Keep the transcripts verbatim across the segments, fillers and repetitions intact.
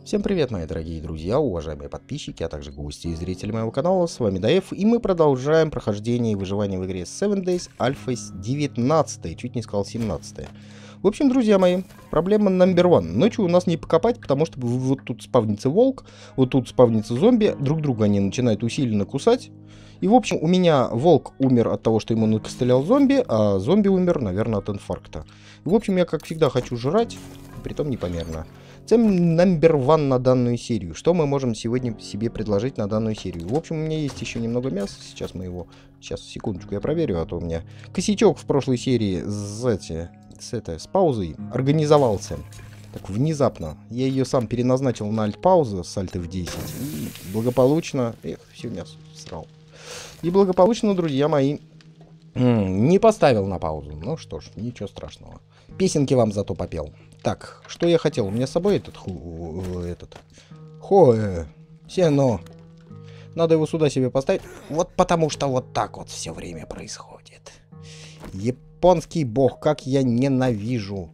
Всем привет, мои дорогие друзья, уважаемые подписчики, а также гости и зрители моего канала. С вами Даев, и мы продолжаем прохождение и выживание в игре Seven Days Alpha девятнадцать, чуть не сказал семнадцать. В общем, друзья мои, проблема номер один. Ночью у нас не покопать, потому что вот тут спавнится волк, вот тут спавнится зомби, друг друга они начинают усиленно кусать. И, в общем, у меня волк умер от того, что ему накостылял зомби, а зомби умер, наверное, от инфаркта. И, в общем, я, как всегда, хочу жрать, притом непомерно. Цель номер один на данную серию. Что мы можем сегодня себе предложить на данную серию? В общем, у меня есть еще немного мяса. Сейчас мы его... Сейчас, секундочку, я проверю, а то у меня косячок в прошлой серии с, эти, с, это, с паузой организовался. Так, внезапно. Я ее сам переназначил на альт-паузу с альт эф десять. И благополучно... Эх, все мясо срал. И благополучно, друзья мои, не поставил на паузу. Ну что ж, ничего страшного. Песенки вам зато попел. Так, что я хотел? У меня с собой этот... Ху, этот... Хо... Сено. Надо его сюда себе поставить. Вот потому что вот так вот все время происходит. Японский бог, как я ненавижу.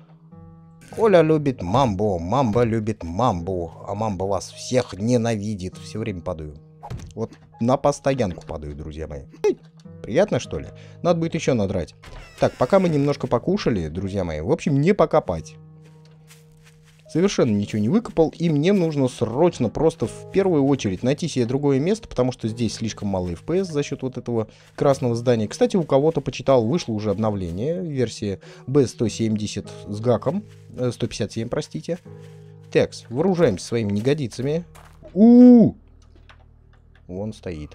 Коля любит мамбо, мамба любит мамбу, а мамба вас всех ненавидит. Все время падаю. Вот на постоянку падаю, друзья мои. Приятно, что ли? Надо будет еще надрать. Так, пока мы немножко покушали, друзья мои, в общем, не покопать. Совершенно ничего не выкопал, и мне нужно срочно просто в первую очередь найти себе другое место, потому что здесь слишком мало эф пи эс за счет вот этого красного здания. Кстати, у кого-то почитал, вышло уже обновление, версия би сто семьдесят с гаком, э, сто пятьдесят семь, простите. Так, вооружаемся своими негодицами. У-у-у! Вон стоит.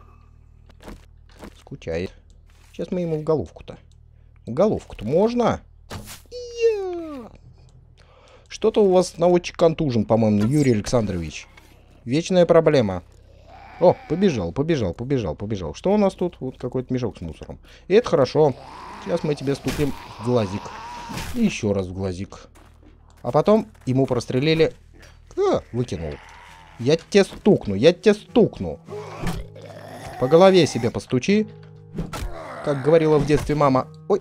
Скучает. Сейчас мы ему в головку-то. В головку-то можно? Я... Что-то у вас наводчик контужен, по-моему, Юрий Александрович. Вечная проблема. О, побежал, побежал, побежал, побежал. Что у нас тут? Вот какой-то мешок с мусором. И это хорошо. Сейчас мы тебе стукнем в глазик. И еще раз в глазик. А потом ему прострелили... А, выкинул. Я тебе стукну, я тебе стукну. По голове себе постучи. Как говорила в детстве мама. Ой.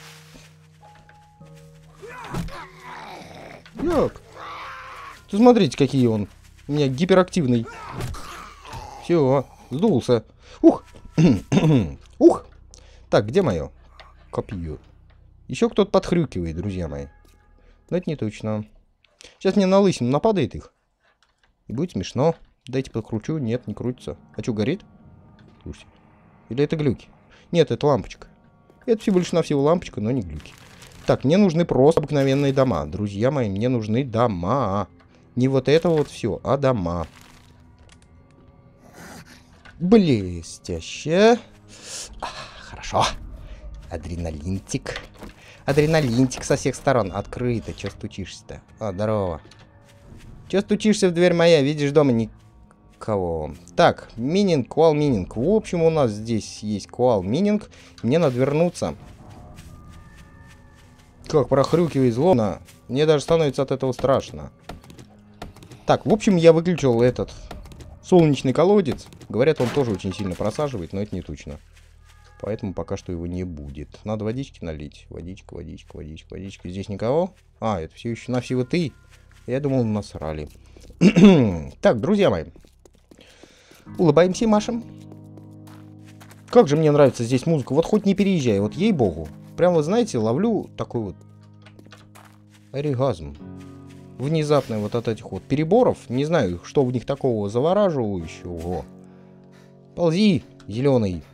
Як? Ты смотрите, какие он. У меня гиперактивный. Все, сдулся. Ух. Ух. Так, где мое копье? Еще кто-то подхрюкивает, друзья мои. Но это не точно. Сейчас мне на лысину нападает их. И будет смешно. Дайте покручу. Нет, не крутится. А что, горит? Слушайте. Или это глюки? Нет, это лампочка. Это всего лишь навсего лампочка, но не глюки. Так, мне нужны просто обыкновенные дома. Друзья мои, мне нужны дома. Не вот это вот все, а дома. Блестяще. А, хорошо. Адреналинтик. Адреналинтик со всех сторон. Открыто. Че стучишься-то? А, здорово. Че стучишься в дверь моя? Видишь, дома никого. Так, мининг, куал мининг. В общем, у нас здесь есть куал мининг. Мне надо вернуться. Как прохрюкивает злобно. Мне даже становится от этого страшно. Так, в общем, я выключил этот солнечный колодец. Говорят, он тоже очень сильно просаживает, но это не точно. Поэтому пока что его не будет. Надо водички налить. Водичка, водичка, водичка, водичка. Здесь никого? А, это все еще навсего ты. Я думал, насрали. Так, друзья мои. Улыбаемся и машем. Как же мне нравится здесь музыка. Вот хоть не переезжай, вот ей-богу. Прям, вы знаете, ловлю такой вот оргазм. Внезапный вот от этих вот переборов. Не знаю, что в них такого завораживающего. Ползи, зеленый.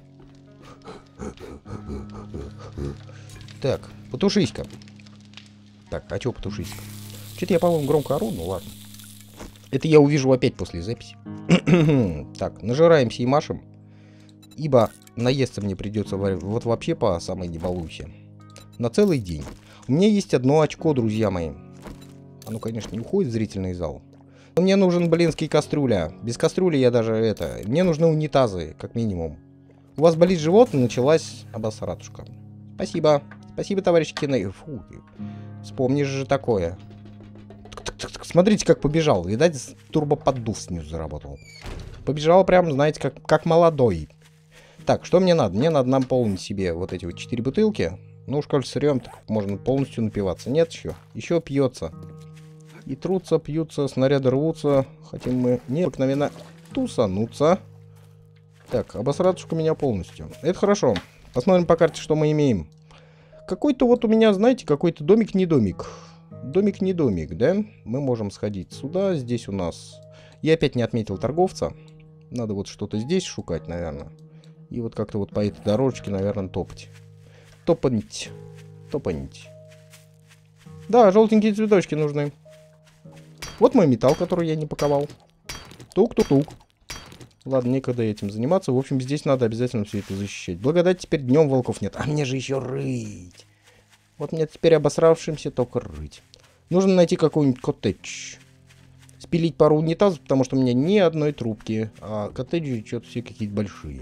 Так, потушись-ка. Так, а чё потушись-ка? Что-то я, по-моему, громко ору, ну ладно. Это я увижу опять после записи. Так, нажираемся и машем. Ибо наесться мне придется вот вообще по самой не балуйся. На целый день. У меня есть одно очко, друзья мои. Оно, конечно, не уходит в зрительный зал. Но мне нужен, блинский кастрюля. Без кастрюли я даже это... Мне нужны унитазы, как минимум. У вас болит живот, началась обосратушка. Спасибо. Спасибо, товарищ Киней. Фу. Вспомнишь же такое. Смотрите, как побежал. Видать, турбоподдув снизу заработал. Побежал прям, знаете, как, как молодой. Так, что мне надо? Мне надо наполнить себе вот эти вот четыре бутылки. Ну уж, коль сырьем, так можно полностью напиваться. Нет еще. Еще пьется. И трутся, пьются, снаряды рвутся. Хотим мы необыкновенно тусануться. Так, обосратушка меня полностью. Это хорошо. Посмотрим по карте, что мы имеем. Какой-то вот у меня, знаете, какой-то домик не домик. Домик не домик, да? Мы можем сходить сюда. Здесь у нас... Я опять не отметил торговца. Надо вот что-то здесь шукать, наверное. И вот как-то вот по этой дорожке, наверное, топать. Топанить. Топанить. Да, желтенькие цветочки нужны. Вот мой металл, который я не паковал. Тук-тук-тук. Ладно, некогда этим заниматься. В общем, здесь надо обязательно все это защищать. Благодать, теперь днем волков нет. А мне же еще рыть. Вот мне теперь обосравшимся только рыть. Нужно найти какой-нибудь коттедж. Спилить пару унитазов, потому что у меня ни одной трубки. А коттеджи что-то все какие-то большие.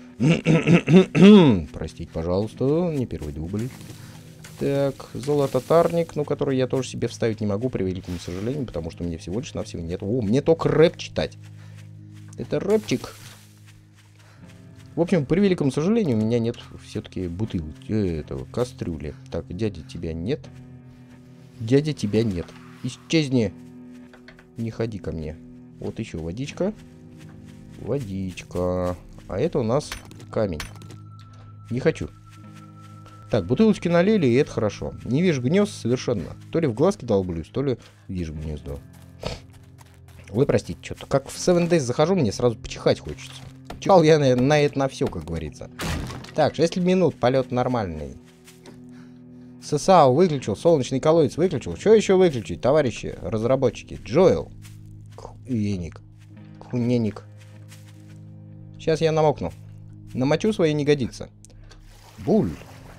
Простите, пожалуйста, не первый дубль. Так, золототарник, ну, который я тоже себе вставить не могу, при великому сожалению, потому что мне всего лишь навсего нет. О, мне только рэп читать. Это рэпчик. В общем, при великом сожалению, у меня нет все-таки бутылки, э, этого, кастрюли. Так, дядя, тебя нет. Дядя, тебя нет. Исчезни. Не ходи ко мне. Вот еще водичка. Водичка. А это у нас камень. Не хочу. Так, бутылочки налили, и это хорошо. Не вижу гнезд совершенно. То ли в глазки долблюсь, то ли вижу гнездо. Ой, простите, что-то. Как в севен дейз захожу, мне сразу почихать хочется. Чихал я на, на это на все, как говорится. Так, шесть минут, полет нормальный. ССАУ выключил, солнечный колодец выключил. Что еще выключить, товарищи разработчики? Джоэл. Куеник. Куненик. Сейчас я намокну. Намочу свои не годится. Буль.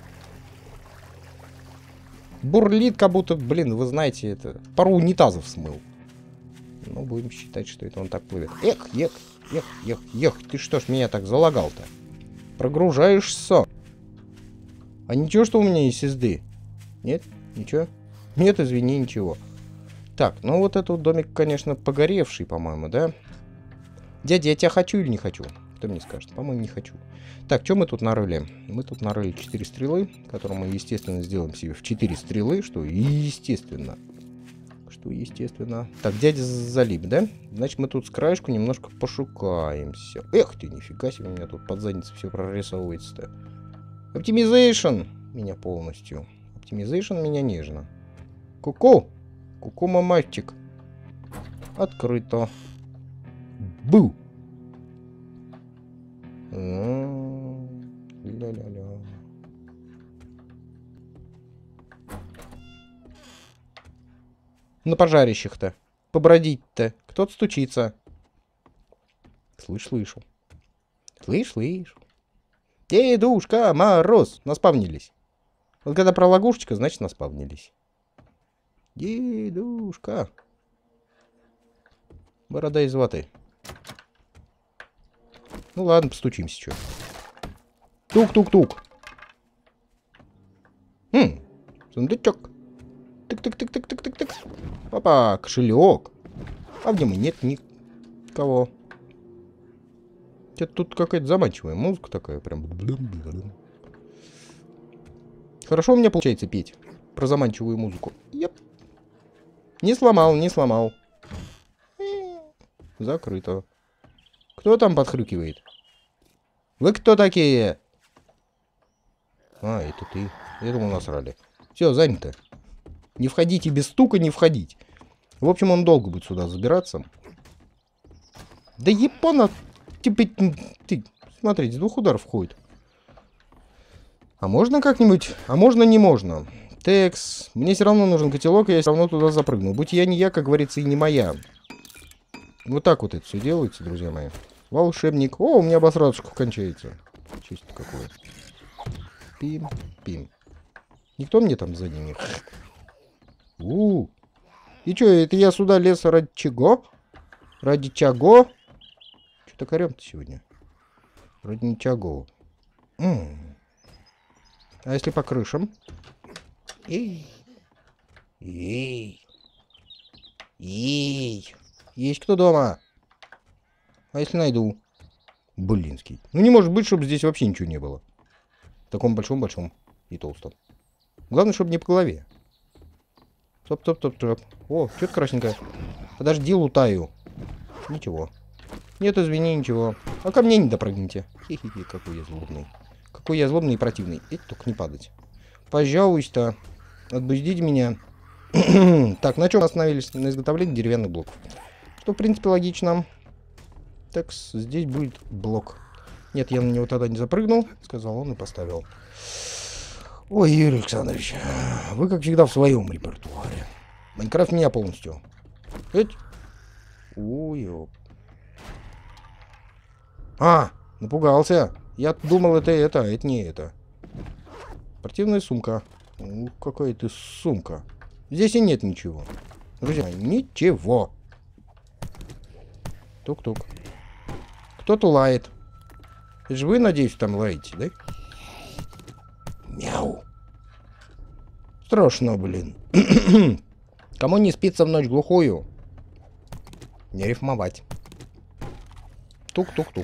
Бурлит, как будто, блин, вы знаете, это пару унитазов смыл. Ну, будем считать, что это он так плывет. Эх, эх, эх, эх, эх, ты что ж меня так залагал-то? Прогружаешься. А ничего, что у меня есть эс ди? Нет? Ничего? Нет, извини, ничего. Так, ну вот этот домик, конечно, погоревший, по-моему, да? Дядя, я тебя хочу или не хочу? Кто мне скажет? По-моему, не хочу. Так, что мы тут нарыли? Мы тут нарыли четыре стрелы, которые мы, естественно, сделаем себе в четыре стрелы, что естественно. Что естественно. Так, дядя залип, да? Значит, мы тут с краешку немножко пошукаемся. Эх ты, нифига себе, у меня тут под задницей все прорисовывается-то. Оптимизейшн меня полностью. Оптимизейшн меня нежно. Ку-ку! Ку-ку, мамачик. Открыто. Бу! Ля-ля-ля. На пожарищах-то. Побродить-то. Кто-то стучится. Слышь, слышу. Слышь, слышу. Дедушка, Мороз. Наспавнились. Вот когда про лягушечка, значит наспавнились. Дедушка. Борода из ваты. Ну ладно, постучимся, что. Тук-тук-тук. Хм, сундучок. Тык-тык-тык-тык-тык-тык-тык. Папа, кошелек. А в нем нет никого. Это тут какая-то заманчивая музыка такая, прям. Хорошо у меня получается петь про заманчивую музыку. Еп. Не сломал, не сломал. Закрыто. Кто там подхрюкивает? Вы кто такие? А, это ты. Я думал, насрали. Все, занято. Не входите без стука, не входить. В общем, он долго будет сюда забираться. Да япона... Типа, ты, смотрите, с двух ударов входит. А можно как-нибудь? А можно, не можно. Текс. Мне все равно нужен котелок, и я все равно туда запрыгну. Будь я не я, как говорится, и не моя. Вот так вот это все делается, друзья мои. Волшебник. О, у меня обосрадушка кончается. Чисто какое. Пим, пим. Никто мне там сзади не... У, -у. И что, это я сюда лез ради чего? Ради чего? Что-то корем-то сегодня. Ради ничего. М -м. А если по крышам? Эй. Эй. Эй. Есть кто дома? А если найду? Блинский. Ну не может быть, чтобы здесь вообще ничего не было. В таком большом-большом и толстом. Главное, чтобы не по голове. Топ, топ, топ, топ. О, что-то красненькое. Подожди, лутаю. Ничего. Нет, извини, ничего. А ко мне не допрыгните. Хи-хи-хи, какой я злобный. Какой я злобный и противный. Эй, только не падать. Пожалуйста, отпустите меня. Так, на чем остановились? На изготовлении деревянных блоков. Что, в принципе, логично. Так, здесь будет блок. Нет, я на него тогда не запрыгнул, сказал он и поставил. Ой, Юрий Александрович, вы, как всегда, в своем репертуаре. Майнкрафт меня полностью. Эть. Ой, ёп. А, напугался. Я думал, это это, а это не это. Спортивная сумка. Ну, какая ты сумка. Здесь и нет ничего. Друзья, ничего. Тук-тук. Кто-то лает. Это же вы, надеюсь, там лаете, да? Мяу. Страшно, блин. Кому не спится в ночь глухую? Не рифмовать. Тук-тук-тук.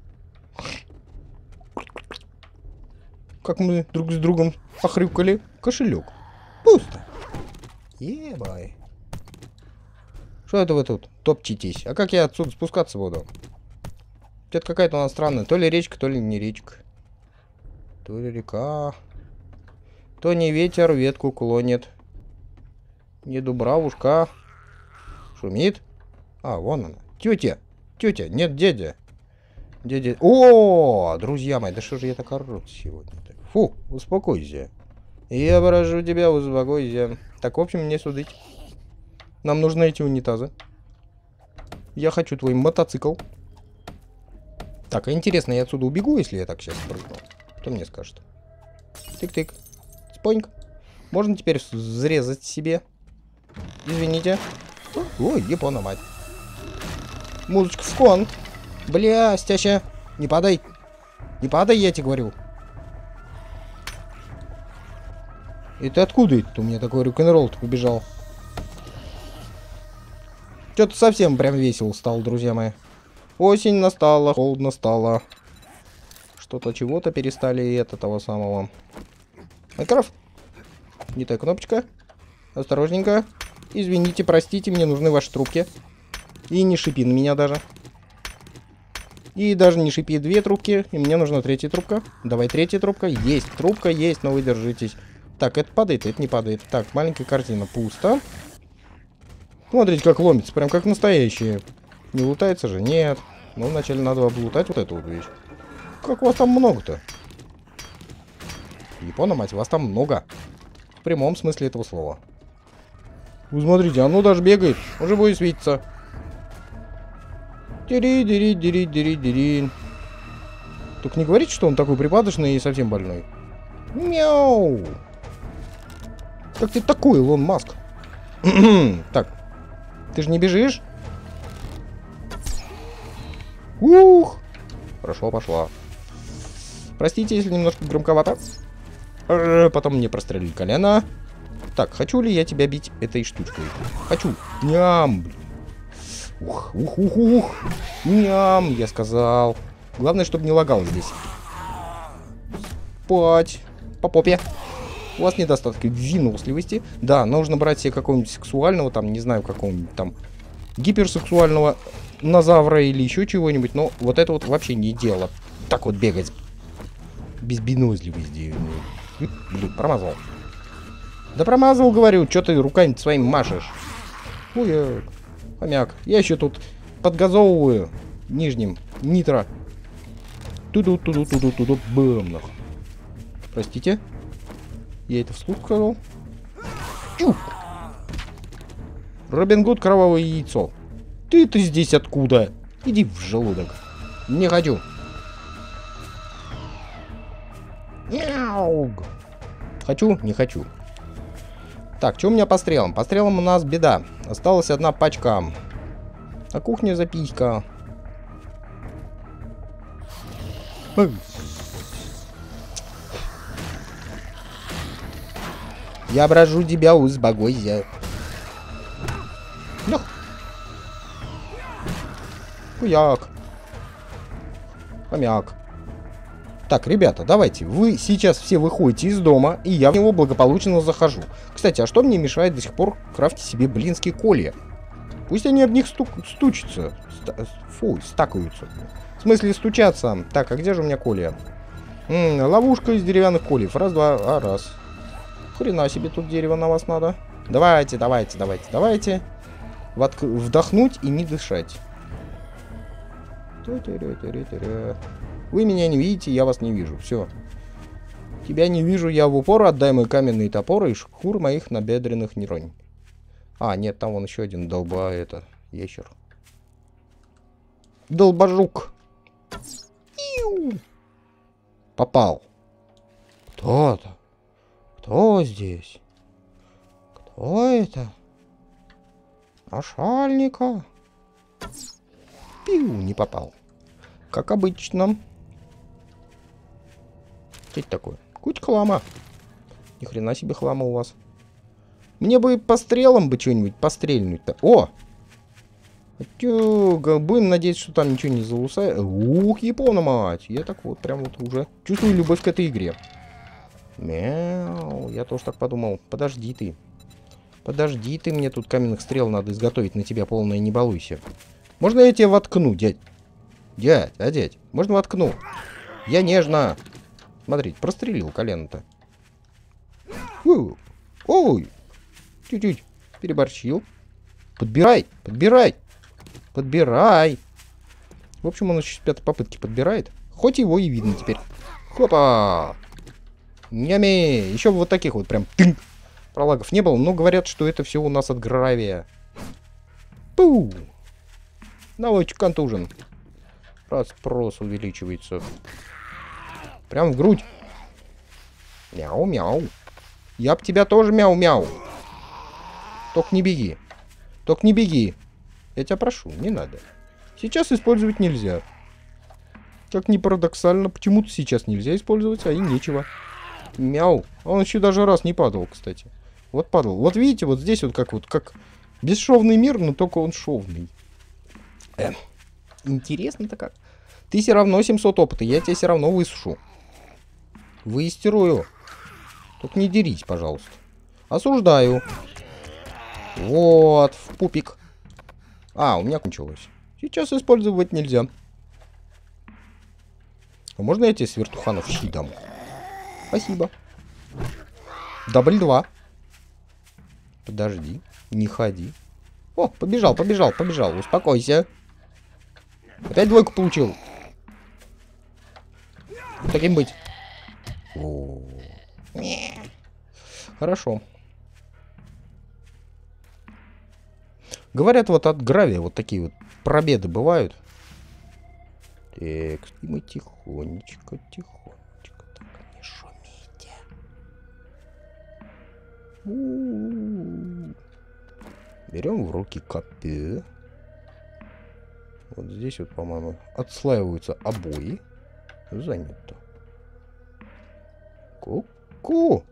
Как мы друг с другом похрюкали. Кошелек. Пусто. Ебай. Что это вы тут топчетесь? А как я отсюда спускаться буду? Это какая-то у нас странная. То ли речка, то ли не речка. То ли река. То не ветер ветку клонит. Не дубравушка. Шумит. А, вон она. Тетя. Тетя. Нет, дядя. Дядя. О, друзья мои, да что же я так ору сегодня-то? Фу, успокойся. Я прошу тебя, успокойся. Так, в общем, не судить. Нам нужны эти унитазы. Я хочу твой мотоцикл. Так, а интересно, я отсюда убегу, если я так сейчас прыгну? Кто мне скажет? Тык-тык. Споньк. Можно теперь взрезать себе? Извините. Ой, япона мать. Музычка в кон. Бля, стяща. Не падай. Не падай, я тебе говорю. Это откуда это у меня такой рок-н-ролл-то побежал? Что-то совсем прям весело стало, друзья мои. Осень настала, холодно стало. Что-то чего-то перестали это того самого. Майнкрафт. Не та кнопочка. Осторожненько. Извините, простите, мне нужны ваши трубки. И не шипи на меня даже. И даже не шипи две трубки. И мне нужна третья трубка. Давай третья трубка. Есть, трубка есть, но вы держитесь. Так, это падает, это не падает. Так, маленькая картина. Пусто. Смотрите, как ломится. Прям как настоящие. Не лутается же? Нет. Ну, вначале надо облутать вот эту вот вещь. Как у вас там много-то? Япона, мать, вас там много. В прямом смысле этого слова. Вы смотрите, оно даже бегает. Уже будет светиться. Дери-дери-дери-дери-дери. Только не говорите, что он такой припадочный и совсем больной. Мяу. Как ты такой, Илон Маск? Так. Ты же не бежишь? Ух. Хорошо, пошла. Простите, если немножко громковато. Потом мне прострелили колено. Так, хочу ли я тебя бить этой штучкой? Хочу. Ням. Ух, ух, ух, ух. Ням, я сказал. Главное, чтобы не лагал здесь. Спать. По попе. У вас недостатки выносливости. Да, нужно брать себе какого-нибудь сексуального, там, не знаю, какого-нибудь там гиперсексуального назавра или еще чего-нибудь. Но вот это вот вообще не дело. Так вот бегать. Без выносливости. Блин, промазал. Да промазал, говорю. Что ты руками своими машешь? Ой, хомяк. Я еще тут подгазовываю нижним нитро. Туду-туду-туду-туду. Бам. Простите. Я это вслух сказал. Чух. Робин Гуд, кровавое яйцо. Ты-то здесь откуда? Иди в желудок. Не хочу. Мяу. Хочу? Не хочу. Так, что у меня по стрелам? По стрелам у нас беда. Осталась одна пачка. На кухне записка. Я брожу тебя, успокойся. Лёх. Хуяк. Хомяк. Так, ребята, давайте. Вы сейчас все выходите из дома, и я в него благополучно захожу. Кстати, а что мне мешает до сих пор крафтить себе блинские колья? Пусть они об них стук стучатся. Ста фу, стакаются. В смысле стучаться? Так, а где же у меня колья? М -м, ловушка из деревянных кольев. Раз, два, а раз. Хрена себе тут дерево на вас надо. Давайте, давайте, давайте, давайте. Вотк вдохнуть и не дышать. Вы меня не видите, я вас не вижу. Все. Тебя не вижу, я в упор. Отдай мой каменный топор и шкур моих набедренных не ронь. А, нет, там вон еще один долба, это, ящер. Долбожук. Иу. Попал. Кто-то. Кто здесь? Кто это? Нашальника. Пиу, не попал. Как обычно. Что это такое? Куть хлама. Ни хрена себе хлама у вас. Мне бы по стрелам бы что-нибудь пострельнуть-то. О! Тюга. Будем надеяться, что там ничего не залусает. Ух, Япона мать. Я так вот прям вот уже чувствую любовь к этой игре. Мяу. Я тоже так подумал. Подожди ты. Подожди ты, мне тут каменных стрел надо изготовить на тебя полное, не балуйся. Можно я тебя воткну, дядь? Дядь, а дядь? Можно воткну? Я нежно. Смотрите, прострелил колено-то. Ой. Чуть-чуть переборщил. Подбирай, подбирай. Подбирай. В общем, он еще с пятой попытки подбирает. Хоть его и видно теперь. Хопа. Нями. Еще вот таких вот прям тынь. Пролагов не было, но говорят, что это все у нас от гравия. Пу. Наводчик контужен. Распрос увеличивается. Прям в грудь. Мяу-мяу. Я б тебя тоже мяу-мяу. Только не беги. Только не беги. Я тебя прошу, не надо. Сейчас использовать нельзя. Как ни парадоксально, почему-то сейчас нельзя использовать, а и нечего. Мяу. Он еще даже раз не падал, кстати. Вот падал. Вот видите, вот здесь вот как вот, как бесшовный мир, но только он шовный. Э, интересно-то как. Ты все равно семьсот опыта, я тебя все равно высушу. Выстирую. Только не дерись, пожалуйста. Осуждаю. Вот, в пупик. А, у меня кончилось. Сейчас использовать нельзя. А можно я тебе с вертуханов щи дам? Спасибо. Дубль два. Подожди, не ходи. О, побежал, побежал, побежал. Успокойся. Опять двойку получил. Таким быть. О. Хорошо. Говорят, вот от гравия вот такие вот пробеды бывают. Так, и мы тихонечко, тихонечко. Так, не шумите. У-у-у. Берем в руки копье. Вот здесь вот, по-моему, отслаиваются обои. Занято. Ку-ку.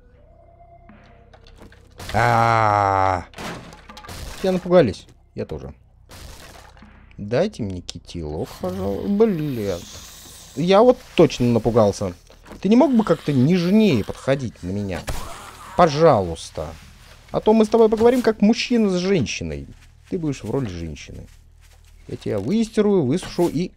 А-а-а. Все напугались. Я тоже. Дайте мне китилок, пожалуйста. Блин. Я вот точно напугался. Ты не мог бы как-то нежнее подходить на меня? Пожалуйста. А то мы с тобой поговорим как мужчина с женщиной. Ты будешь в роли женщины. Я тебя выстирую, высушу и...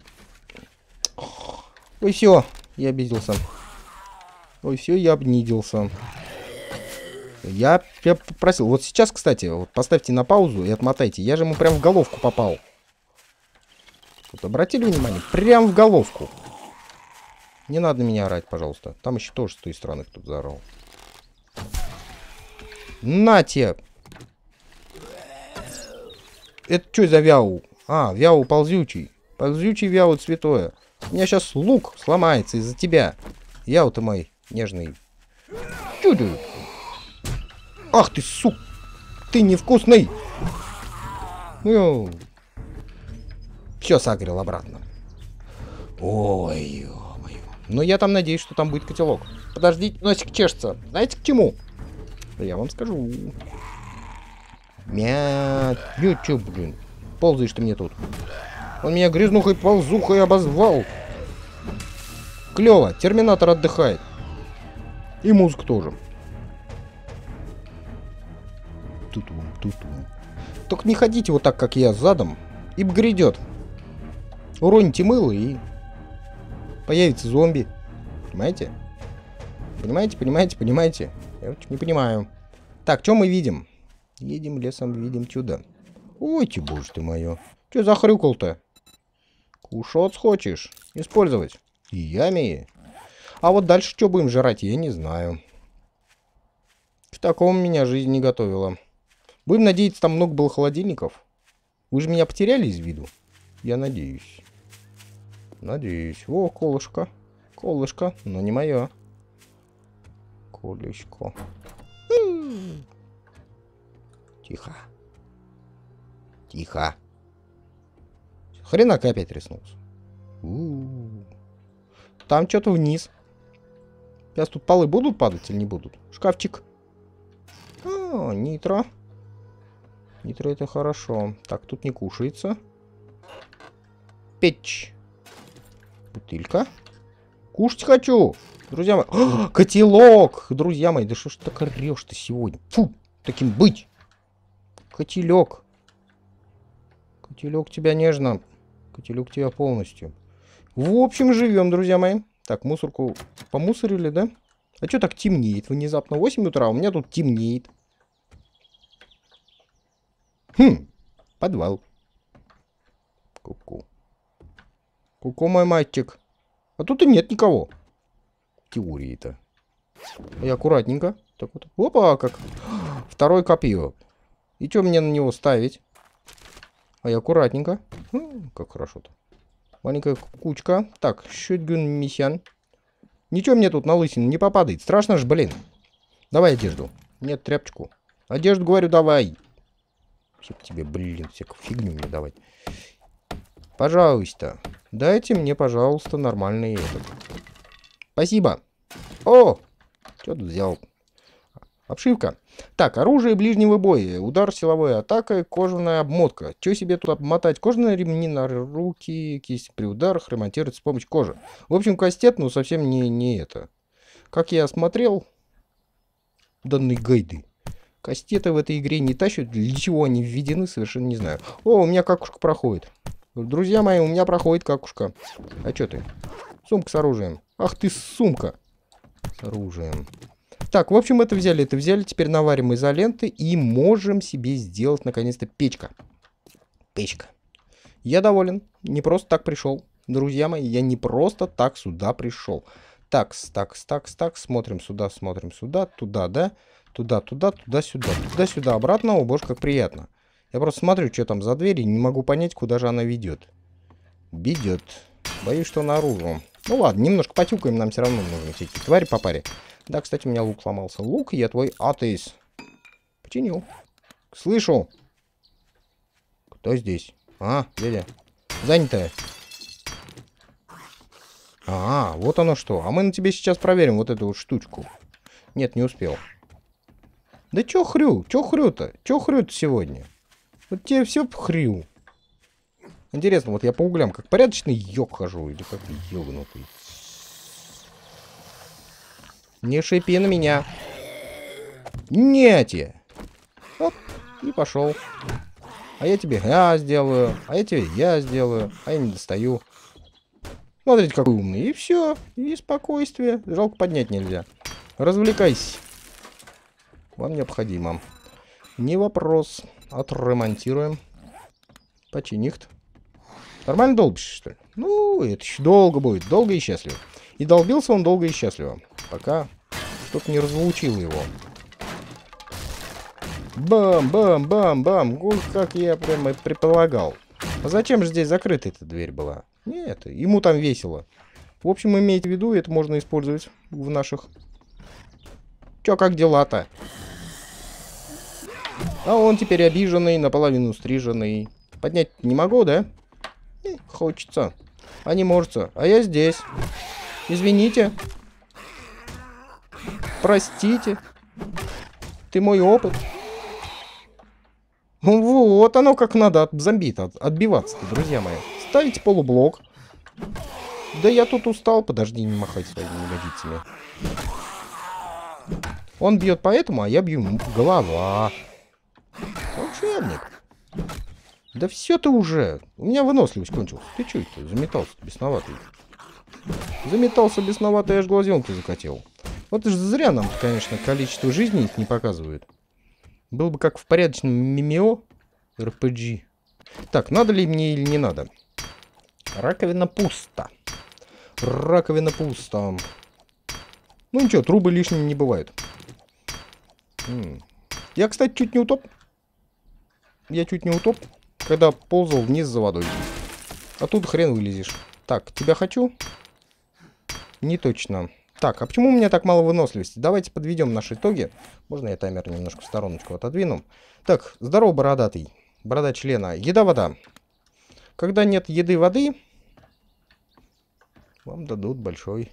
Ой, все. Я обиделся. Ой, все, я обниделся. Я, я попросил. Вот сейчас, кстати, вот поставьте на паузу и отмотайте. Я же ему прям в головку попал. Вот обратили внимание? Прям в головку. Не надо меня орать, пожалуйста. Там еще тоже с той стороны кто-то заорал. На тебе! Это что за вяу? А, вяу ползючий. Ползючий вяу цветое. У меня сейчас лук сломается из-за тебя. Яу ты мой нежный. Чудо. Ах ты, сук! Ты невкусный! Все сагрил обратно. Ой, ё-моё. Но я там надеюсь, что там будет котелок. Подождите, носик чешется. Знаете к чему? Я вам скажу. Мя... Ё, чё, блин? Ползаешь ты мне тут. Он меня грязнухой ползухой обозвал. Клево. Терминатор отдыхает. И музыка тоже. Тутум, тутум. Только не ходите вот так, как я, задом. Ибо грядет. Уроните мыло и появится зомби. Понимаете? Понимаете, понимаете, понимаете? Я очень не понимаю. Так, что мы видим? Едем лесом, видим чудо. Ой, ты, боже ты мое. Че захрюкал-то? Кушать хочешь? Использовать? Ями. А вот дальше что будем жрать, я не знаю. К такому меня жизнь не готовила. Будем надеяться, там много было холодильников. Вы же меня потеряли из виду? Я надеюсь. Надеюсь. О, колышко. Колышко, но не мое. Колышко. Тихо. Тихо. Хренак опять риснулся. У-у-у. Там что-то вниз. Сейчас тут полы будут падать или не будут? Шкафчик. А, нитро. Нитро это хорошо. Так, тут не кушается. Печь. Бутылька. Кушать хочу. Друзья мои. О, котелок. Друзья мои, да что ж ты так орешь-то сегодня? Фу, таким быть. Котелек. Котелек тебя нежно. Котелек тебя полностью. В общем, живем, друзья мои. Так, мусорку помусорили, да? А что так темнеет? Внезапно восемь утра, а у меня тут темнеет. Хм, подвал. Ку-ку. Ку-ку, мой мальчик. А тут и нет никого. Теории-то. И аккуратненько. Так вот. Опа, как. Второе копье. И что мне на него ставить? А я аккуратненько. Хм, как хорошо-то. Маленькая кучка. Так, щетгун мисян. Ничего мне тут на лысину не попадает. Страшно ж, блин. Давай одежду. Нет, тряпочку. Одежду, говорю, давай. Всех тебе, блин, всякую фигню мне давать. Пожалуйста. Дайте мне, пожалуйста, нормальный этот. Спасибо. О! Что тут взял? Обшивка. Так, оружие ближнего боя. Удар, силовая атака, кожаная обмотка. Что себе тут обмотать? Кожаные ремни на руки, кисть при ударах, ремонтировать с помощью кожи. В общем, кастет, ну, совсем не, не это. Как я осмотрел данные гайды. Кастеты в этой игре не тащат. Для чего они введены, совершенно не знаю. О, у меня какушка проходит. Друзья мои, у меня проходит какушка. А что ты? Сумка с оружием. Ах ты, сумка. С оружием. Так, в общем, это взяли, это взяли. Теперь наварим изоленты и можем себе сделать, наконец-то, печка. Печка. Я доволен. Не просто так пришел. Друзья мои, я не просто так сюда пришел. Такс, такс, такс, такс. Смотрим сюда, смотрим сюда. Туда, да? Туда, туда, туда-сюда. Туда-сюда, обратно. О, боже, как приятно. Я просто смотрю, что там за дверь, и не могу понять, куда же она ведет. Ведет. Боюсь, что наружу. Ну ладно, немножко потюкаем, нам все равно нужны все эти твари по паре. Да, кстати, у меня лук сломался. Лук, я твой атеис. Починил. Слышу. Кто здесь? А, дядя. Занятая. А, вот оно что. А мы на тебе сейчас проверим вот эту вот штучку. Нет, не успел. Да чё хрю? Чё хрю-то? Чё хрю-то сегодня? Вот тебе все хрю. Интересно, вот я по углям как порядочный ёг хожу. Или как ёгнутый. Не шипи на меня. Нете. Оп, и пошел. А я тебе я сделаю. А я тебе я сделаю. А я не достаю. Смотрите, какой умный. И все. И спокойствие. Жалко, поднять нельзя. Развлекайся. Вам необходимо. Не вопрос. Отремонтируем. Починихт. Нормально долбишь, что ли? Ну, это еще долго будет. Долго и счастливо. И долбился он долго и счастливо. Пока что-то не разлучило его. Бам-бам-бам-бам. Ой, как я прямо предполагал. А зачем же здесь закрыта эта дверь была? Нет, ему там весело. В общем, имейте в виду, это можно использовать в наших... Чё, как дела-то? А он теперь обиженный, наполовину стриженный. Поднять не могу, да? Э, хочется. А не может. А я здесь. Извините. Простите. Ты мой опыт. Вот оно как надо от зомби-то отбиваться-то, друзья мои. Ставите полублок. Да я тут устал, подожди, не махать своими ягодицами. Он бьет по этому, а я бью ему голова. Волшебник. Да все ты уже. У меня выносливость кончилась. Ты что это? Заметался бесноватый. Заметался бесноватый, аж глазенку закатил. Вот же зря нам, конечно, количество жизней их не показывают. Был бы как в порядочном ММО эр пи джи. Так, надо ли мне или не надо? Раковина пусто. Раковина пусто. Ну ничего, трубы лишними не бывают. М-м. Я, кстати, чуть не утоп. Я чуть не утоп, когда ползал вниз за водой. А тут хрен вылезешь. Так, тебя хочу? Не точно. Так, а почему у меня так мало выносливости? Давайте подведем наши итоги. Можно я таймер немножко в стороночку отодвину? Так, здорово, бородатый. Борода члена. Еда-вода. Когда нет еды-воды, вам дадут большой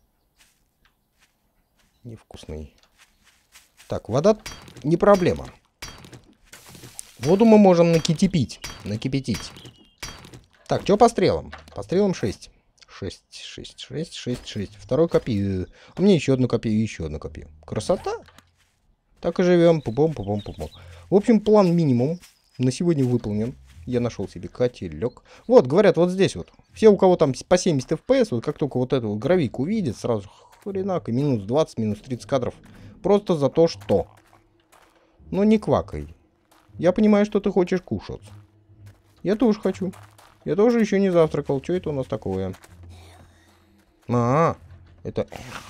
невкусный. Так, вода не проблема. Воду мы можем накипятить. Накипятить. Так, что по стрелам? По стрелам шесть. шесть, шесть, шесть, шесть, шесть. Второй копию. У меня еще одну копию, еще одну копию. Красота. Так и живем. Пупом, пупом, пупом. В общем, план минимум на сегодня выполнен. Я нашел себе котелек. Вот, говорят, вот здесь вот. Все, у кого там по семьдесят эф пи эс, вот как только вот эту вот гравийку увидят, сразу хренак и минус двадцать, минус тридцать кадров. Просто за то, что. Но не квакай. Я понимаю, что ты хочешь кушать. Я тоже хочу. Я тоже еще не завтракал. Что это у нас такое? А, это...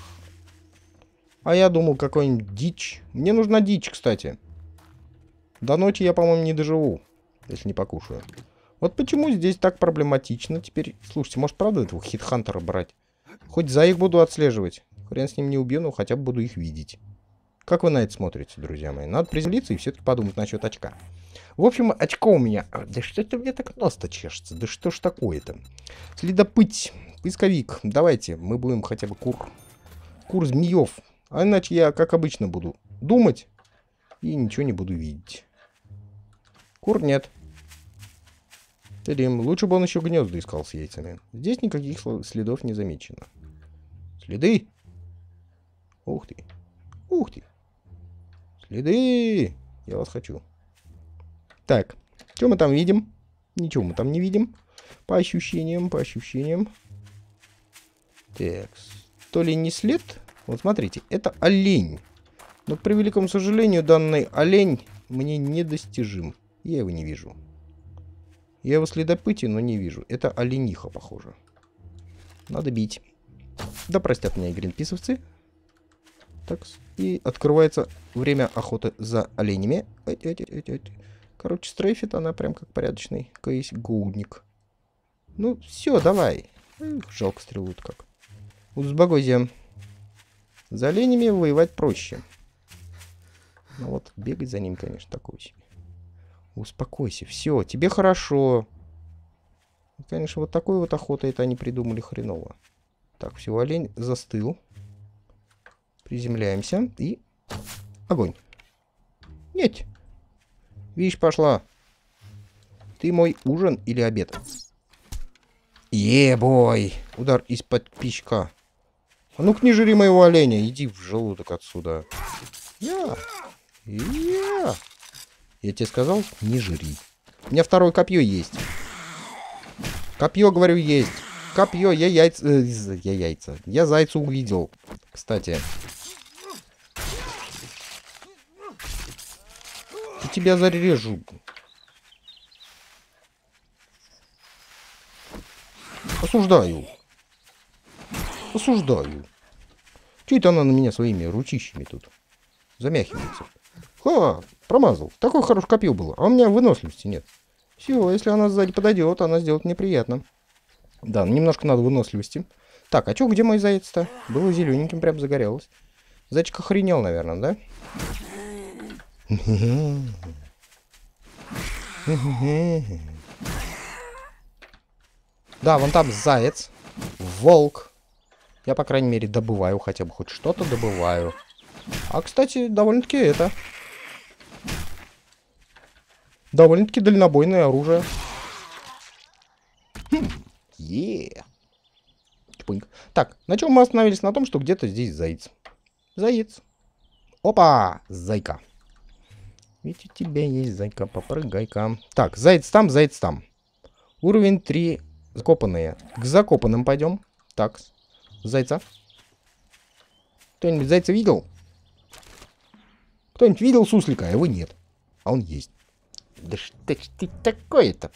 А я думал, какой-нибудь дичь. Мне нужна дичь, кстати. До ночи я, по-моему, не доживу, если не покушаю. Вот почему здесь так проблематично. Теперь, слушайте, может, правда этого хитхантера брать? Хоть за их буду отслеживать. Хрен с ним не убью, но хотя бы буду их видеть. Как вы на это смотрите, друзья мои? Надо приземлиться и все-таки подумать насчет очка. В общем, очко у меня... Да что это у меня так нос-то чешется? Да что ж такое-то? Следопыть. Поисковик. Давайте, мы будем хотя бы кур... Кур змеев. А иначе я, как обычно, буду думать и ничего не буду видеть. Кур нет. Тадим. Лучше бы он еще гнезда искал с яйцами. Здесь никаких следов не замечено. Следы? Ух ты. Ух ты. Следы! Я вас хочу. Так, что мы там видим? Ничего мы там не видим. По ощущениям, по ощущениям. Так, то ли не след? Вот смотрите, это олень. Но, к превеликому сожалению, данный олень мне недостижим. Я его не вижу. Я его следопытие, но не вижу. Это олениха, похоже. Надо бить. Да простят меня и гринписовцы. Так, и открывается время охоты за оленями. Короче, стрейфит она прям как порядочный кейс-гоудник. Ну, все, давай. Эх, жалко стрелу-то как. Узбагозия. За оленями воевать проще. Ну вот, бегать за ним, конечно, такое себе. Успокойся, все, тебе хорошо. Конечно, вот такой вот охотой это они придумали хреново. Так, все, олень застыл. Приземляемся и... Огонь. Нет. Видишь, пошла. Ты мой ужин или обед? Е-бой. Удар из-под пищка. А ну-ка не жри моего оленя. Иди в желудок отсюда. Я. Я. Я тебе сказал, не жри. У меня второе копье есть. Копье, говорю, есть. Копье, я яйца... Э, я яйца. Я зайца увидел. Кстати. Я тебя зарежу. Осуждаю. Осуждаю. Чё это она на меня своими ручищами тут замяхивается? Ха, промазал. Такое хорошее копье было. А у меня выносливости нет. Все, если она сзади подойдет, она сделает мне приятно. Да, немножко надо выносливости. Так, а чё, где мой заяц-то? Было зелененьким, прям загорелось. Зайчик охренел, наверное, да? Да, вон там заяц. Волк. Я, по крайней мере, добываю хотя бы хоть что-то добываю. А, кстати, довольно-таки это... Довольно-таки дальнобойное оружие. Хм. Е. Чпуньк. Так, на чем мы остановились? На том, что где-то здесь заяц. Заяц. Опа! Зайка. Ведь у тебя есть зайка, попрыгай-ка. Так, заяц там, заяц там. Уровень три. Закопанные. К закопанным пойдем. Так, зайца. Кто-нибудь зайца видел? Кто-нибудь видел суслика? А его нет. А он есть. Да что ж ты такое-то?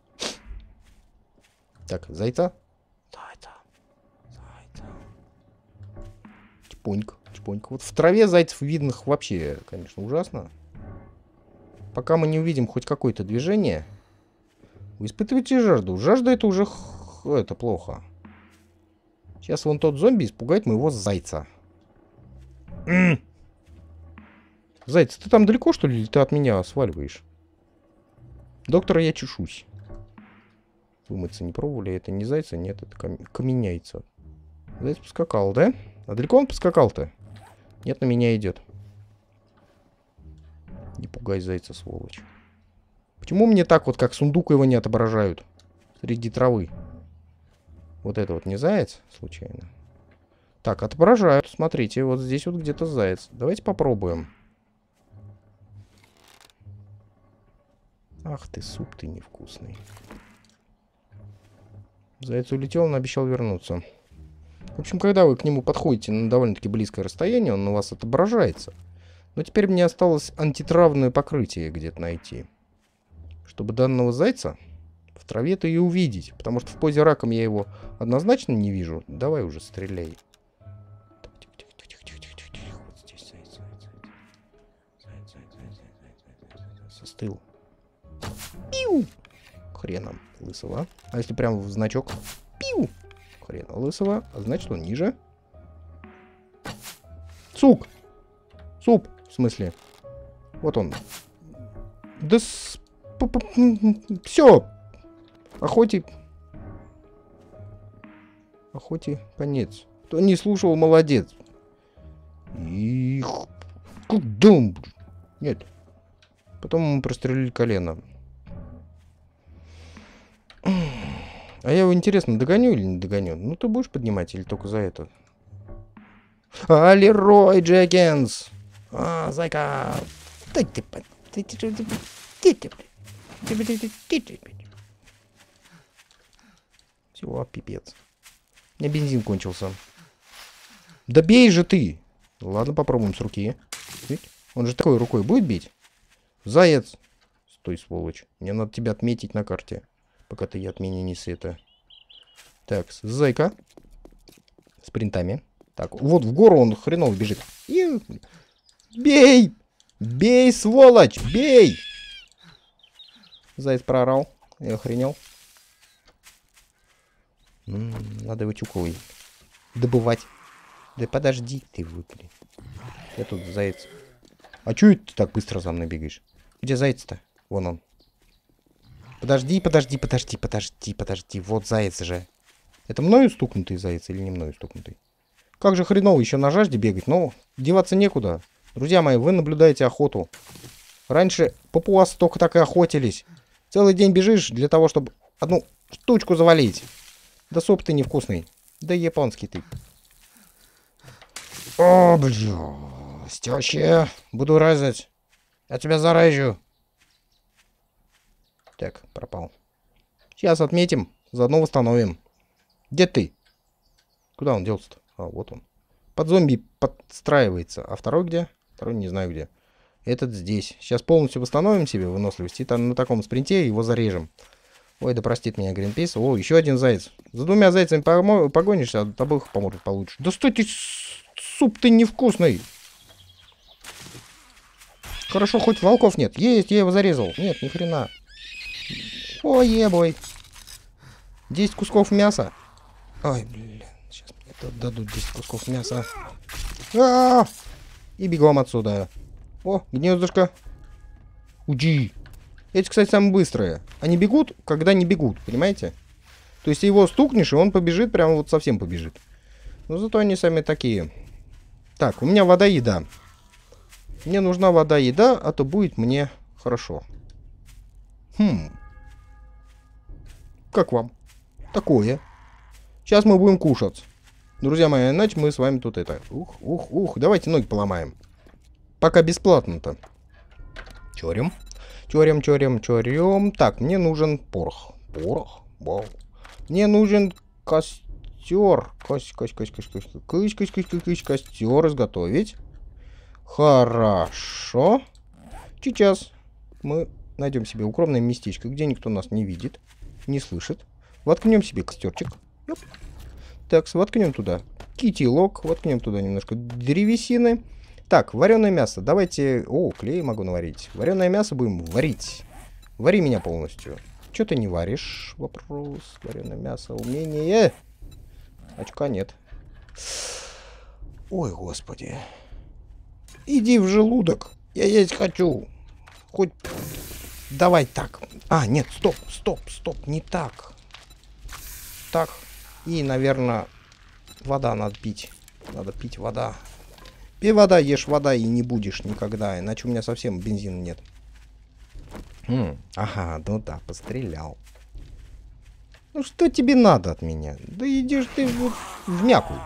Так, зайца. Зайца. Зайца. Чпоньк. Чпоньк. Вот в траве зайцев видных вообще, конечно, ужасно. Пока мы не увидим хоть какое-то движение. Вы испытываете жажду. Жажда это уже х... это плохо. Сейчас вон тот зомби испугает моего зайца. М-м. Зайца, ты там далеко, что ли, или ты от меня сваливаешь? Доктора, я чешусь. Вымыться не пробовали? Это не зайца? Нет, это кам... каменяйца. Заяц поскакал, да? А далеко он поскакал-то? Нет, на меня идет. Не пугай зайца, сволочь. Почему мне так вот, как сундук, его не отображают? Среди травы. Вот это вот не заяц, случайно? Так, отображают. Смотрите, вот здесь вот где-то заяц. Давайте попробуем. Ах ты, суп ты невкусный. Заяц улетел, он обещал вернуться. В общем, когда вы к нему подходите на довольно-таки близкое расстояние, он у вас отображается. Но теперь мне осталось антитравное покрытие где-то найти. Чтобы данного зайца в траве-то и увидеть. Потому что в позе раком я его однозначно не вижу. Давай уже стреляй. Вот здесь заяц, заяц, заяц. Заяц, заяц, заяц, заяц, заяц. Состыл. Пиу! Хрена лысого. А если прям в значок? Пиу! Хрена лысого. А значит, он ниже. Сук! Суп! В смысле? Вот он. Да с... Все! Охоте... Охоте конец. Кто не слушал, молодец. Их... Куда он? Нет. Потом мы прострелили колено. А я его, интересно, догоню или не догоню? Ну, ты будешь поднимать или только за это? А, Лерой Джекинс! А, зайка! Всего, пипец. У меня бензин кончился. Да бей же ты! Ладно, попробуем с руки. Он же такой рукой будет бить? Заяц! Стой, сволочь. Мне надо тебя отметить на карте. Пока ты от меня не это. Так, зайка. С принтами. Так, вот в гору он хреново бежит. И... Бей! Бей, сволочь! Бей! Заяц проорал. Я охренел. М -м, надо его тюковой добывать. Да подожди ты, выпали. Я тут заяц. А чё ты так быстро за мной бегаешь? Где заяц-то? Вон он. Подожди, подожди, подожди, подожди, подожди. Вот заяц же. Это мною стукнутый заяц или не мною стукнутый? Как же хреново еще на жажде бегать. Но деваться некуда. Друзья мои, вы наблюдаете охоту. Раньше папуасы только так и охотились. Целый день бежишь для того, чтобы одну штучку завалить. Да суп ты невкусный. Да японский ты. О, бля. Стёще. Буду разать. Я тебя заражу. Так, пропал. Сейчас отметим. Заодно восстановим. Где ты? Куда он делся-то? А, вот он. Под зомби подстраивается. А второй где? Второй не знаю где. Этот здесь. Сейчас полностью восстановим себе выносливость. И там на таком спринте его зарежем. Ой, да простит меня Гринпейс. О, еще один заяц. За двумя зайцами погонишься, а обоих поможет получше. Да стой ты, суп ты невкусный. Хорошо, хоть волков нет. Есть, я его зарезал. Нет, ни хрена. Ой, ебой. десять кусков мяса. Ой, блин. Сейчас мне тут дадут десять кусков мяса. А -а -а! И бегом отсюда. О, гнездышко. Уджи. Эти, кстати, самые быстрые. Они бегут, когда не бегут, понимаете? То есть его стукнешь, и он побежит, прям вот совсем побежит. Но зато они сами такие. Так, у меня вода, еда. Мне нужна вода, еда, а то будет мне хорошо. Хм. Как вам? Такое. Сейчас мы будем кушать. Друзья мои, иначе мы с вами тут это... Ух, ух, ух, давайте ноги поломаем. Пока бесплатно-то. Чорим. Чорим, чорим, чорим. Так, мне нужен порох. Порох? Вау. Мне нужен костер. Кость, кость, кость, кость, кость, кость, кость, кость, кость, костер изготовить. Хорошо. Сейчас мы найдем себе укромное местечко, где никто нас не видит, не слышит. Воткнем себе костерчик. Ёп. Так, воткнем туда кителок, воткнем туда немножко древесины. Так, вареное мясо. Давайте... О, клей могу наварить. Вареное мясо будем варить. Вари меня полностью. Что ты не варишь? Вопрос. Вареное мясо. Умение. Очка нет. Ой, господи. Иди в желудок. Я есть хочу. Хоть... Давай так. А, нет, стоп, стоп, стоп. Не так. Так. И, наверное, вода надо пить. Надо пить вода. Пей вода, ешь вода и не будешь никогда. Иначе у меня совсем бензина нет. Хм, ага, ну да, пострелял. Ну что тебе надо от меня? Да идешь ты вот в мякую.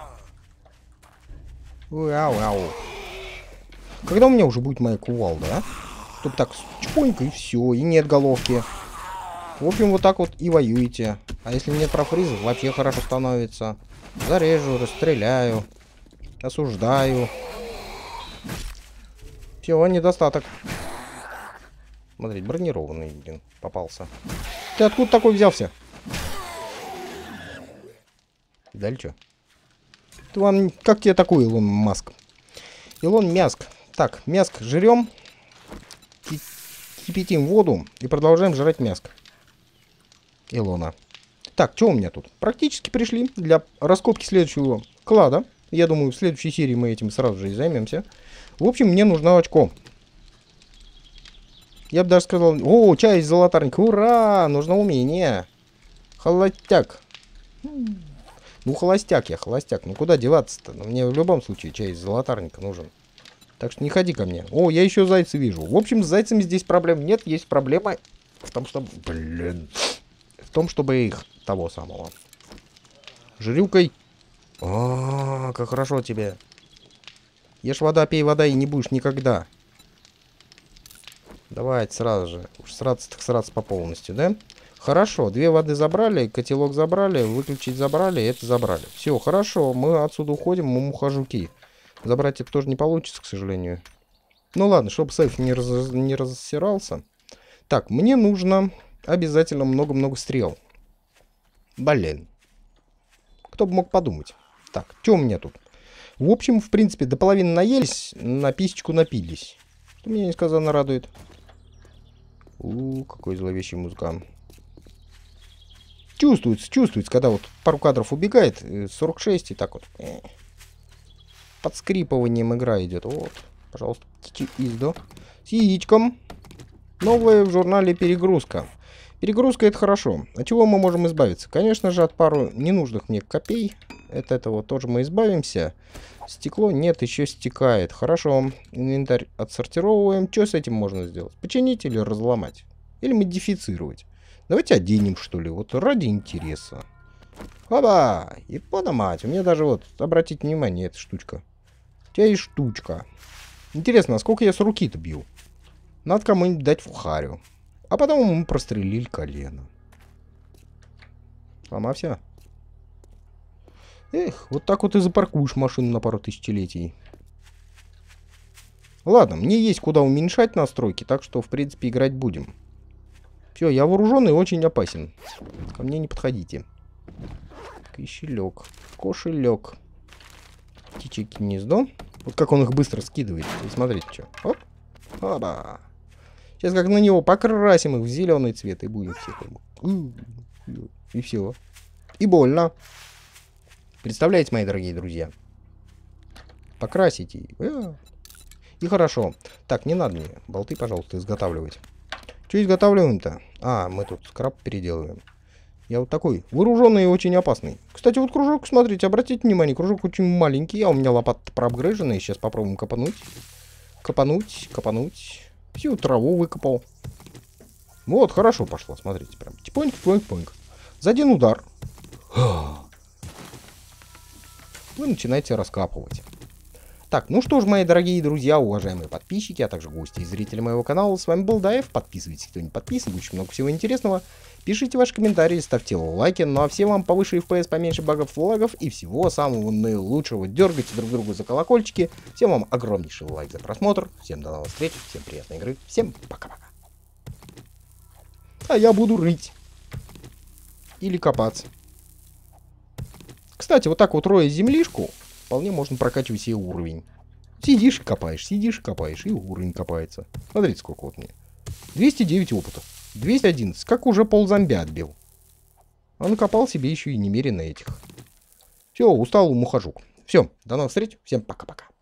Ау, ау. Когда у меня уже будет моя кувалда, а? Чтоб так, чпонька и все, и нет головки. В общем, вот так вот и воюете. А если нет профризов, вообще хорошо становится. Зарежу, расстреляю. Осуждаю. Все, недостаток. Смотри, бронированный, блин, попался. Ты откуда такой взялся? Далее что? Ты вам, как тебе такой, Илон Маск? Илон Мяск. Так, мяск жрем. Кипятим воду и продолжаем жрать мяск. Илона. Так, что у меня тут? Практически пришли для раскопки следующего клада. Я думаю, в следующей серии мы этим сразу же и займемся. В общем, мне нужно очко. Я бы даже сказал... О, чай из золотарника. Ура! Нужно умение. Холостяк. Ну, холостяк я, холостяк. Ну, куда деваться-то? Ну, мне в любом случае чай из золотарника нужен. Так что не ходи ко мне. О, я еще зайца вижу. В общем, с зайцами здесь проблем нет. Есть проблема в том, что... Блин. В том, чтобы их... Того самого. Жрюкой. О, как хорошо тебе. Ешь вода, пей вода и не будешь никогда. Давайте сразу же. Уж сраться так сраться по полностью, да? Хорошо, две воды забрали, котелок забрали, выключить забрали, это забрали. Все, хорошо, мы отсюда уходим, мы мухожуки. Забрать это тоже не получится, к сожалению. Ну ладно, чтобы сейф не, раз... не рассирался. Так, мне нужно обязательно много-много стрел. Блин. Кто бы мог подумать. Так, что у меня тут? В общем, в принципе, до половины наелись, на писечку напились. Что меня несказанно радует. У, какой зловещий музыка. Чувствуется, чувствуется, когда вот пару кадров убегает, сорок шесть и так вот. Под скрипыванием игра идет. Вот, пожалуйста, издо. С яичком. Новое в журнале «Перегрузка». Перегрузка — это хорошо. От чего мы можем избавиться? Конечно же, от пару ненужных мне копей. От этого тоже мы избавимся. Стекло нет, еще стекает. Хорошо. Инвентарь отсортировываем. Что с этим можно сделать? Починить или разломать? Или модифицировать? Давайте оденем, что ли. Вот ради интереса. Оба! И подамать. У меня даже вот, обратите внимание, эта штучка. У тебя есть штучка. Интересно, а сколько я с руки-то бью? Надо кому-нибудь дать в харю. А потом мы прострелили колено. Сломался. Эх, вот так вот и запаркуешь машину на пару тысячелетий. Ладно, мне есть куда уменьшать настройки, так что, в принципе, играть будем. Все, я вооруженный и очень опасен. Ко мне не подходите. Кошелек. Кошелек. Птичье гнездо. Вот как он их быстро скидывает. И смотрите, что. Оп. Оба. Сейчас как на него покрасим их в зеленый цвет и будем всех. И все. И больно. Представляете, мои дорогие друзья? Покрасите. И хорошо. Так, не надо мне болты, пожалуйста, изготавливать. Что изготавливаем-то? А, мы тут скраб переделываем. Я вот такой вооруженный и очень опасный. Кстати, вот кружок, смотрите, обратите внимание, кружок очень маленький, а у меня лопата проапгрейженная. Сейчас попробуем копануть. Копануть, копануть. Всю траву выкопал. Вот, хорошо пошло, смотрите, прям. Типоньк, типоньк, типоньк. За один удар. вы начинаете раскапывать. Так, ну что ж, мои дорогие друзья, уважаемые подписчики, а также гости и зрители моего канала, с вами был Даев. Подписывайтесь, кто не подписан, очень много всего интересного. Пишите ваши комментарии, ставьте лайки, ну а всем вам повыше эф пи эс, поменьше багов, лагов и всего самого наилучшего. Дергайте друг друга за колокольчики. Всем вам огромнейший лайк за просмотр. Всем до новых встреч, всем приятной игры, всем пока-пока. А я буду рыть. Или копаться. Кстати, вот так вот роя землишку, вполне можно прокачивать себе уровень. Сидишь и копаешь, сидишь и копаешь, и уровень копается. Смотрите, сколько вот мне. двести девять опытов. двести одиннадцать. Как уже ползомби отбил. А накопал себе еще и немерено этих. Все, устал, ухожу. Все, до новых встреч. Всем пока-пока.